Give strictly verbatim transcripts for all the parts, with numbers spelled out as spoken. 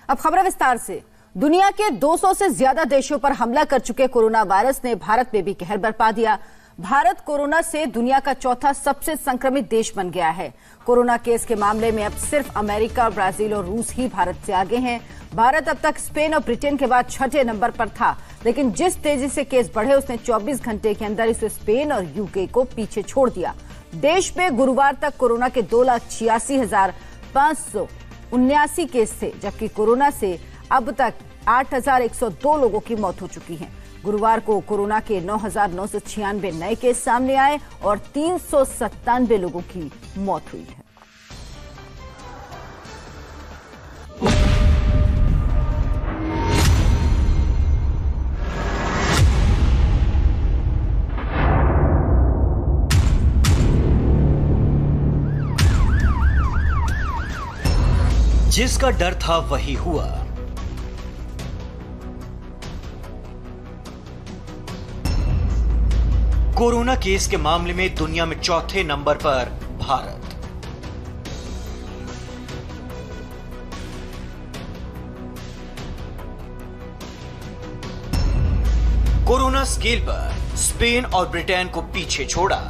अब खबर विस्तार से। दुनिया के दो सौ से ज्यादा देशों पर हमला कर चुके कोरोना वायरस ने भारत में भी कहर बरपा दिया। भारत कोरोना से दुनिया का चौथा सबसे संक्रमित देश बन गया है। कोरोना केस के मामले में अब सिर्फ अमेरिका, ब्राजील और रूस ही भारत से आगे हैं। भारत अब तक स्पेन और ब्रिटेन के बाद छठे नंबर पर था, लेकिन जिस तेजी से केस बढ़े उसने चौबीस घंटे के अंदर इसे स्पेन और यूके को पीछे छोड़ दिया। देश में गुरुवार तक कोरोना के दो लाख छियासी हजार पांच सौ उन्यासी केस थे, जबकि कोरोना से अब तक आठ हजार एक सौ दो लोगों की मौत हो चुकी है। गुरुवार को कोरोना के नौ हजार नौ सौ छियानवे नए केस सामने आए और तीन सौ सत्तानवे लोगों की मौत हुई है। जिसका डर था वही हुआ। कोरोना केस के मामले में दुनिया में चौथे नंबर पर भारत। कोरोना स्केल पर स्पेन और ब्रिटेन को पीछे छोड़ा।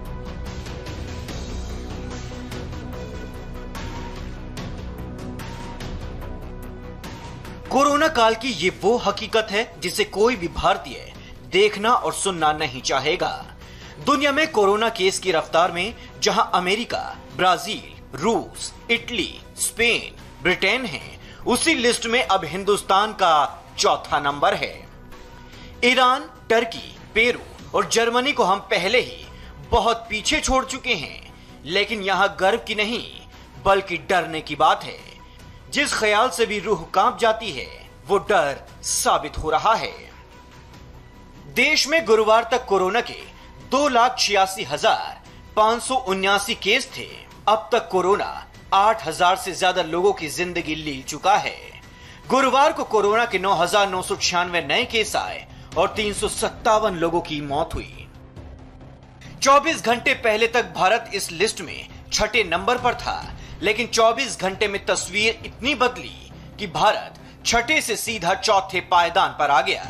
कोरोना काल की ये वो हकीकत है जिसे कोई भी भारतीय देखना और सुनना नहीं चाहेगा। दुनिया में कोरोना केस की रफ्तार में जहां अमेरिका, ब्राजील, रूस, इटली, स्पेन, ब्रिटेन हैं, उसी लिस्ट में अब हिंदुस्तान का चौथा नंबर है। ईरान, टर्की, पेरू और जर्मनी को हम पहले ही बहुत पीछे छोड़ चुके हैं, लेकिन यहां गर्व की नहीं बल्कि डरने की बात है। जिस ख्याल से भी रूह कांप जाती है वो डर साबित हो रहा है। देश में गुरुवार तक कोरोना के दो लाख छियासी हजार पांच सौ उन्यासी केस थे। अब तक कोरोना आठ हजार से ज्यादा लोगों की जिंदगी ले चुका है। गुरुवार को कोरोना के नौ हजार नौ सौ छियानवे नए केस आए और तीन सौ सत्तावन लोगों की मौत हुई। चौबीस घंटे पहले तक भारत इस लिस्ट में छठे नंबर पर था, लेकिन चौबीस घंटे में तस्वीर इतनी बदली कि भारत छठे से सीधा चौथे पायदान पर आ गया।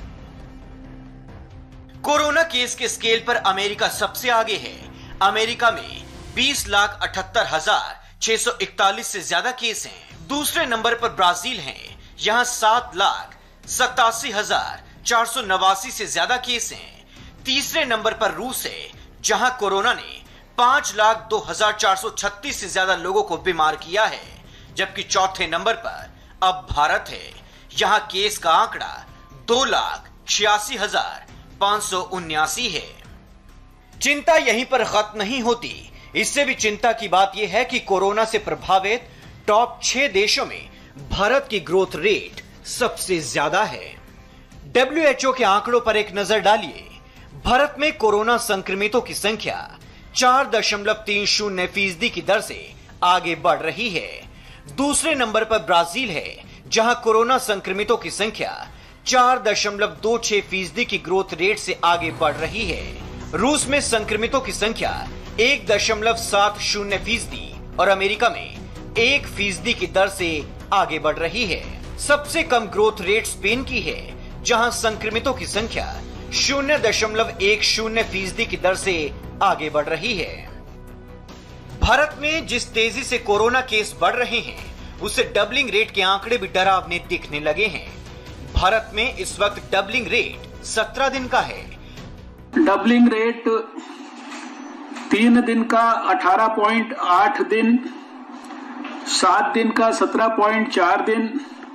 कोरोना केस के स्केल पर अमेरिका सबसे आगे है। अमेरिका में बीस लाख अठहत्तर हजार छह सौ इकतालीस से ज्यादा केस हैं। दूसरे नंबर पर ब्राजील है, यहां सात लाख सतासी हजार चार सौ नवासी से ज्यादा केस हैं। तीसरे नंबर पर रूस है, जहां कोरोना ने पांच लाख दो हजार चार सौ छत्तीस से ज्यादा लोगों को बीमार किया है, जबकि चौथे नंबर पर अब भारत है। यहां केस का आंकड़ा दो लाख छियासी हजार पांच सौ उन्यासी है। चिंता यहीं पर खत्म नहीं होती। इससे भी चिंता की बात यह है कि कोरोना से प्रभावित टॉप छह देशों में भारत की ग्रोथ रेट सबसे ज्यादा है। डब्ल्यू एच ओ के आंकड़ों पर एक नजर डालिए। भारत में कोरोना संक्रमितों की संख्या चार दशमलव तीन शून्य फीसदी की दर से आगे बढ़ रही है। दूसरे नंबर पर ब्राजील है, जहां कोरोना संक्रमितों की संख्या चार दशमलव दो छह फीसदी की ग्रोथ रेट से आगे बढ़ रही है। रूस में संक्रमितों की संख्या एक दशमलव सात शून्य फीसदी और अमेरिका में एक फीसदी की दर से आगे बढ़ रही है। सबसे कम ग्रोथ रेट स्पेन की है, जहां संक्रमितों की संख्या शून्य दशमलव एक शून्य फीसदी की दर से आगे बढ़ रही है। भारत में जिस तेजी से कोरोना केस बढ़ रहे हैं, उससे डबलिंग रेट के आंकड़े भी डरावने दिखने लगे हैं। भारत में इस वक्त डबलिंग रेट सत्रह दिन का है। डबलिंग रेट तीन दिन का अठारह पॉइंट आठ दिन, सात दिन का सत्रह पॉइंट चार दिन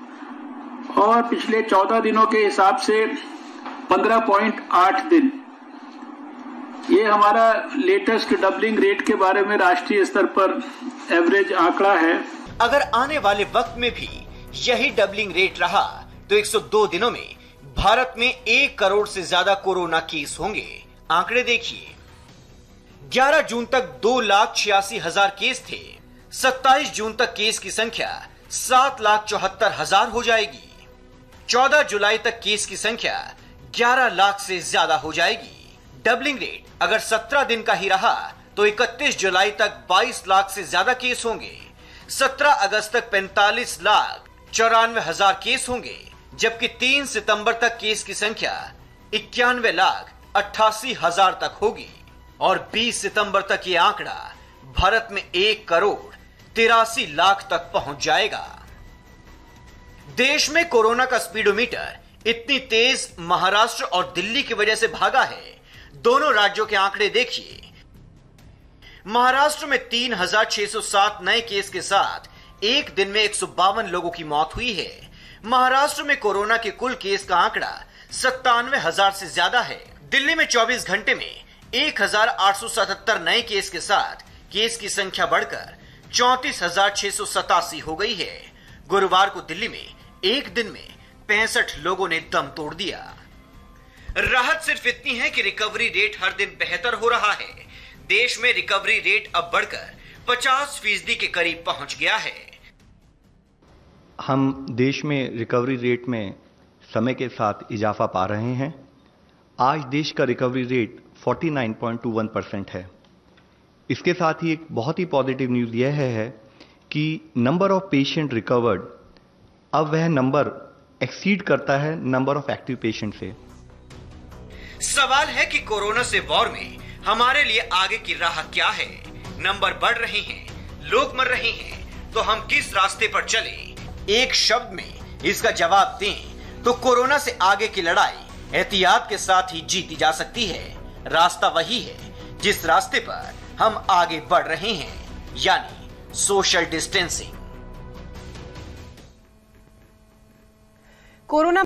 और पिछले चौदह दिनों के हिसाब से पंद्रह पॉइंट आठ दिन। ये हमारा लेटेस्ट डबलिंग रेट के बारे में राष्ट्रीय स्तर पर एवरेज आंकड़ा है। अगर आने वाले वक्त में भी यही डबलिंग रेट रहा तो एक सौ दो दिनों में भारत में एक करोड़ से ज्यादा कोरोना केस होंगे। आंकड़े देखिए, ग्यारह जून तक दो लाख छियासी हजार केस थे। सत्ताईस जून तक केस की संख्या सात लाख चौहत्तर हजार हो जाएगी। चौदह जुलाई तक केस की संख्या ग्यारह लाख से ज्यादा हो जाएगी। डबलिंग रेट अगर सत्रह दिन का ही रहा तो इकतीस जुलाई तक बाईस लाख से ज्यादा केस होंगे। सत्रह अगस्त तक पैंतालीस लाख चौरानवे हजार केस होंगे, जबकि तीन सितंबर तक केस की संख्या इक्यानवे लाख अट्ठासी हजार तक होगी और बीस सितंबर तक ये आंकड़ा भारत में एक करोड़ तिरासी लाख तक पहुंच जाएगा। देश में कोरोना का स्पीडोमीटर इतनी तेज महाराष्ट्र और दिल्ली की वजह से भागा है। दोनों राज्यों के आंकड़े देखिए। महाराष्ट्र में तीन हजार छह सौ सात नए केस के साथ एक दिन में एक सौ बावन लोगों की मौत हुई है। महाराष्ट्र में कोरोना के कुल केस का आंकड़ा सत्तानवे हजार से ज्यादा है। दिल्ली में चौबीस घंटे में एक हजार आठ सौ सतहत्तर नए केस के साथ केस की संख्या बढ़कर चौंतीस हजार छह सौ सतासी हो गई है। गुरुवार को दिल्ली में एक दिन में पैंसठ लोगों ने दम तोड़ दिया। राहत सिर्फ इतनी है कि रिकवरी रेट हर दिन बेहतर हो रहा है। देश में रिकवरी रेट अब बढ़कर पचास फीसदी के करीब पहुंच गया है। हम देश में रिकवरी रेट में समय के साथ इजाफा पा रहे हैं। आज देश का रिकवरी रेट उनचास पॉइंट दो एक परसेंट है। इसके साथ ही एक बहुत ही पॉजिटिव न्यूज़ यह है, है कि नंबर ऑफ पेशेंट रिकवर्ड अब वह नंबर एक्सीड करता है नंबर ऑफ एक्टिव पेशेंट से। सवाल है कि कोरोना से वॉर में हमारे लिए आगे की राह क्या है। नंबर बढ़ रहे हैं, लोग मर रहे हैं, तो हम किस रास्ते पर चले? एक शब्द में इसका जवाब दें तो कोरोना से आगे की लड़ाई एहतियात के साथ ही जीती जा सकती है। रास्ता वही है जिस रास्ते पर हम आगे बढ़ रहे हैं, यानी सोशल डिस्टेंसिंग। कोरोना